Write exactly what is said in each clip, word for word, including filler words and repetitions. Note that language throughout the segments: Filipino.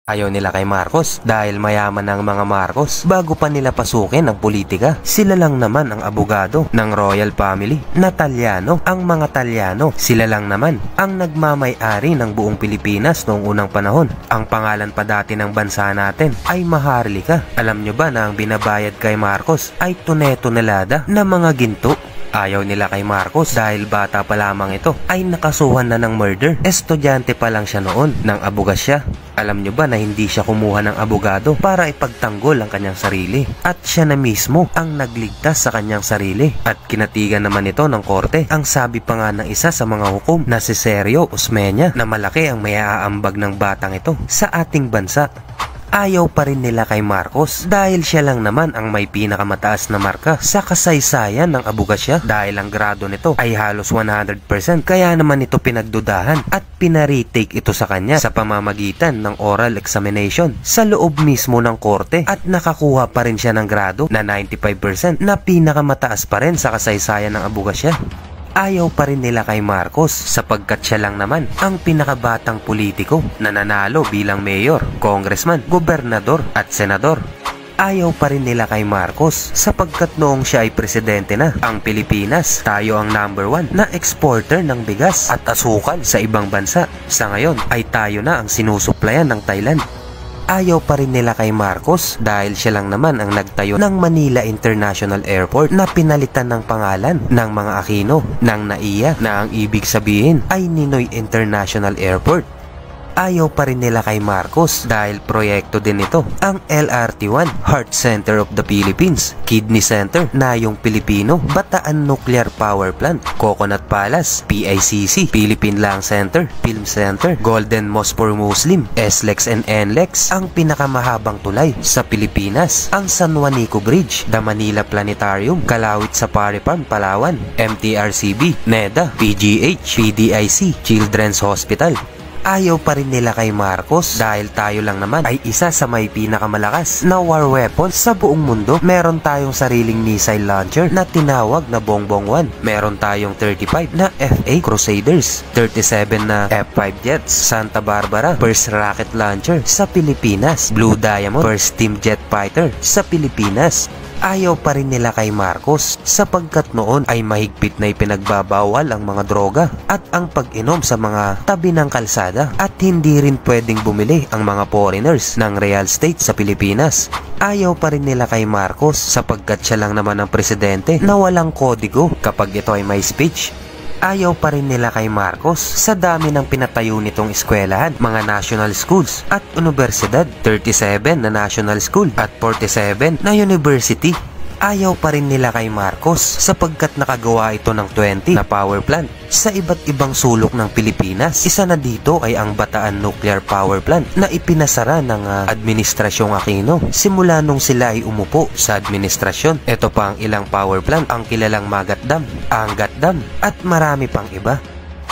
Ayaw nila kay Marcos dahil mayaman ang mga Marcos bago pa nila pasukin ang politika. Sila lang naman ang abogado ng royal family na Talyano. Ang mga Talyano, sila lang naman ang nagmamay-ari ng buong Pilipinas noong unang panahon. Ang pangalan pa dati ng bansa natin ay Maharlika. Alam nyo ba na ang binabayad kay Marcos ay tune-tonelada na mga ginto? Ayaw nila kay Marcos dahil bata pa lamang ito ay nakasuhan na ng murder. Estudyante pa lang siya noon nang abugas siya. Alam nyo ba na hindi siya kumuha ng abogado para ipagtanggol ang kanyang sarili? At siya na mismo ang nagligtas sa kanyang sarili. At kinatigan naman ito ng korte. Ang sabi pa nga ng isa sa mga hukom na si Sergio Osmeña na malaki ang may aambag ng batang ito sa ating bansa. Ayaw pa rin nila kay Marcos dahil siya lang naman ang may pinakamataas na marka sa kasaysayan ng abogasya dahil ang grado nito ay halos one hundred percent, kaya naman ito pinagdudahan at pinaretake ito sa kanya sa pamamagitan ng oral examination sa loob mismo ng korte at nakakuha pa rin siya ng grado na ninety-five percent na pinakamataas pa rin sa kasaysayan ng abogasya. Ayaw pa rin nila kay Marcos sapagkat siya lang naman ang pinakabatang politiko na nanalo bilang mayor, congressman, gobernador at senador. Ayaw pa rin nila kay Marcos sapagkat noong siya ay presidente na ang Pilipinas, tayo ang number one na exporter ng bigas at asukal sa ibang bansa. Sa ngayon ay tayo na ang sinusuplayan ng Thailand. Ayaw pa rin nila kay Marcos dahil siya lang naman ang nagtayo ng Manila International Airport na pinalitan ng pangalan ng mga Aquino ng NAIA na ang ibig sabihin ay Ninoy International Airport. Ayaw pa rin nila kay Marcos dahil proyekto din ito ang L R T one, Heart Center of the Philippines, Kidney Center, Nayong Pilipino, Bataan Nuclear Power Plant, Coconut Palace, P I C C, Philippine Lung Center, Film Center, Golden Mosque for Muslim, S L E X and N L E X, ang pinakamahabang tulay sa Pilipinas, ang San Juanico Bridge, The Manila Planetarium, Kalawit Safari Farm, Palawan, M T R C B, NEDA, P G H, P D I C, Children's Hospital. Ayaw pa rin nila kay Marcos dahil tayo lang naman ay isa sa may pinakamalakas na war weapons sa buong mundo. Meron tayong sariling missile launcher na tinawag na Bongbong one. Meron tayong thirty-five na F A Crusaders, thirty-seven na F five jets, Santa Barbara first rocket launcher sa Pilipinas, Blue Diamond first steam jet fighter sa Pilipinas. Ayaw pa rin nila kay Marcos sapagkat noon ay mahigpit na ipinagbabawal ang mga droga at ang pag-inom sa mga tabi ng kalsada at hindi rin pwedeng bumili ang mga foreigners ng real estate sa Pilipinas. Ayaw pa rin nila kay Marcos sapagkat siya lang naman ang presidente na walang kodigo kapag ito ay may speech. Ayaw pa rin nila kay Marcos sa dami ng pinatayo nitong eskwelahan, mga national schools at universidad, thirty-seven na national school at forty-seven na university. Ayaw pa rin nila kay Marcos sapagkat nakagawa ito ng twenty na power plant sa iba't ibang sulok ng Pilipinas. Isa na dito ay ang Bataan Nuclear Power Plant na ipinasara ng uh, Administrasyong Aquino simula nung sila ay umupo sa administrasyon. Ito pa ang ilang power plant, ang kilalang Magat Dam, Angat Dam at marami pang iba.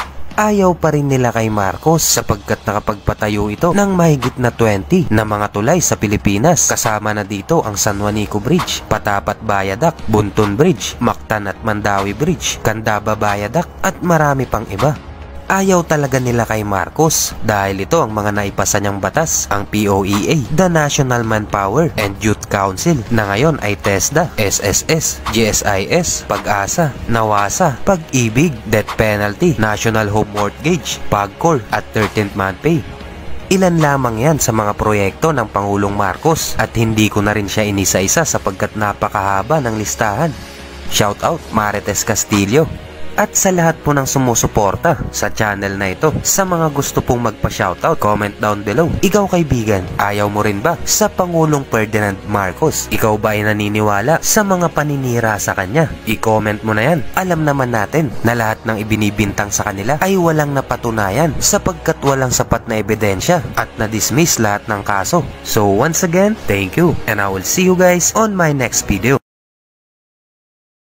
Ayaw pa rin nila kay Marcos sapagkat nakapagpatayo ito ng mahigit na twenty na mga tulay sa Pilipinas. Kasama na dito ang San Juanico Bridge, Patapat Viaduct, Buntun Bridge, Mactan at Mandawi Bridge, Candaba Viaduct at marami pang iba. Ayaw talaga nila kay Marcos dahil ito ang mga naipasa niyang batas, ang P O E A, the National Manpower and Youth Council na ngayon ay TESDA, S S S, G S I S, Pag-asa, Nawasa, Pag-ibig, Death Penalty, National Home Mortgage, PAGCOR at thirteenth month pay. Ilan lamang yan sa mga proyekto ng Pangulong Marcos at hindi ko na rin siya inisa-isa sapagkat napakahaba ng listahan. Shout out Marites Castillo. At sa lahat po ng sumusuporta sa channel na ito, sa mga gusto pong magpa-shoutout, comment down below. Ikaw kaibigan, ayaw mo rin ba sa Pangulong Ferdinand Marcos? Ikaw ba ay naniniwala sa mga paninira sa kanya? I-comment mo na yan. Alam naman natin na lahat ng ibinibintang sa kanila ay walang napatunayan sapagkat walang sapat na ebidensya at na-dismiss lahat ng kaso. So once again, thank you and I will see you guys on my next video.